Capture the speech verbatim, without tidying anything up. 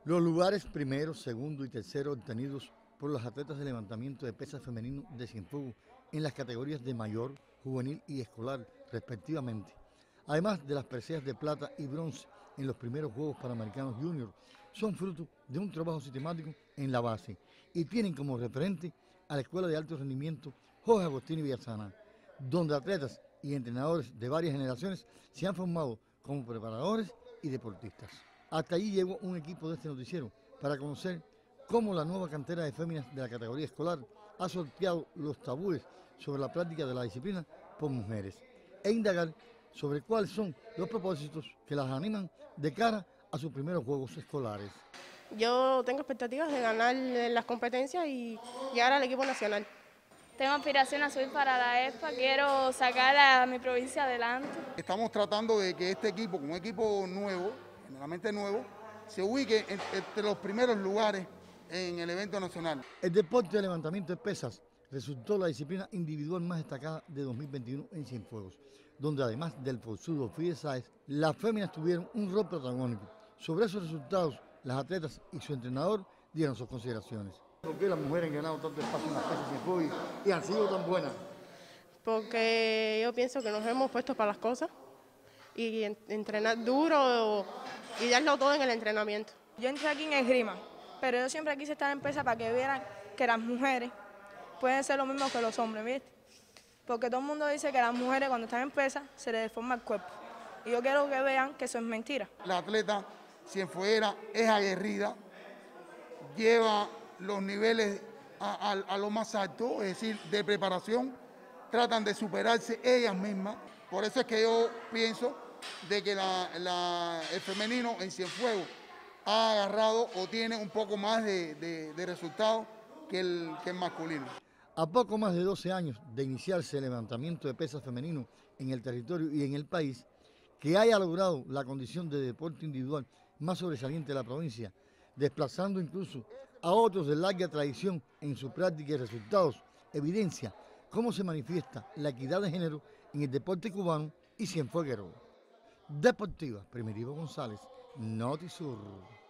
Los lugares primero, segundo y tercero obtenidos por los atletas de levantamiento de pesas femenino de Cienfuegos en las categorías de mayor, juvenil y escolar, respectivamente, además de las preseas de plata y bronce en los primeros Juegos Panamericanos Junior, son fruto de un trabajo sistemático en la base y tienen como referente a la Escuela de Alto Rendimiento Jorge Agostini Villasana, donde atletas y entrenadores de varias generaciones se han formado como preparadores y deportistas. Hasta allí llegó un equipo de este noticiero para conocer cómo la nueva cantera de féminas de la categoría escolar ha sorteado los tabúes sobre la práctica de la disciplina por mujeres e indagar sobre cuáles son los propósitos que las animan de cara a sus primeros Juegos Escolares. Yo tengo expectativas de ganar las competencias y llegar al equipo nacional. Tengo aspiración a subir para la E S P A, quiero sacar a mi provincia adelante. Estamos tratando de que este equipo, como un equipo nuevo, generalmente nuevo, se ubique entre los primeros lugares en el evento nacional. El deporte de levantamiento de pesas resultó la disciplina individual más destacada de dos mil veintiuno en Cienfuegos, donde además del forzudo Fide Sáez, las féminas tuvieron un rol protagónico. Sobre esos resultados, las atletas y su entrenador dieron sus consideraciones. ¿Por qué las mujeres han ganado tanto espacio en las pesas Cienfuegos y han sido tan buenas? Porque yo pienso que nos hemos puesto para las cosas y entrenar duro y darlo todo en el entrenamiento. Yo entré aquí en esgrima, pero yo siempre quise estar en pesa para que vieran que las mujeres pueden ser lo mismo que los hombres, ¿viste? Porque todo el mundo dice que las mujeres cuando están en pesa se les deforma el cuerpo. Y yo quiero que vean que eso es mentira. La atleta cienfueguera es aguerrida, lleva los niveles a, a, a lo más alto, es decir, de preparación, tratan de superarse ellas mismas. Por eso es que yo pienso de que la, la, el femenino en Cienfuegos ha agarrado o tiene un poco más de, de, de resultados que el, que el masculino. A poco más de doce años de iniciarse el levantamiento de pesas femenino en el territorio y en el país, que haya logrado la condición de deporte individual más sobresaliente de la provincia, desplazando incluso a otros de larga tradición en su práctica y resultados, evidencia cómo se manifiesta la equidad de género en el deporte cubano y cienfueguero. Deportiva, Primitivo González, Notisur.